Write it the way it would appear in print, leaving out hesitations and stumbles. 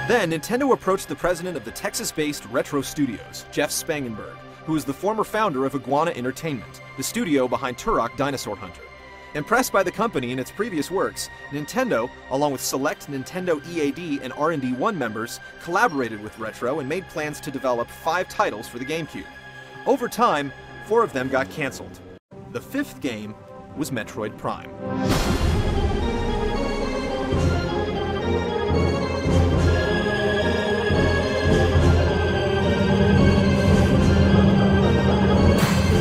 Then, Nintendo approached the president of the Texas-based Retro Studios, Jeff Spangenberg, who is the former founder of Iguana Entertainment, the studio behind Turok Dinosaur Hunter. Impressed by the company and its previous works, Nintendo, along with select Nintendo EAD and R&D 1 members, collaborated with Retro and made plans to develop 5 titles for the GameCube. Over time, 4 of them got cancelled. The 5th game was Metroid Prime.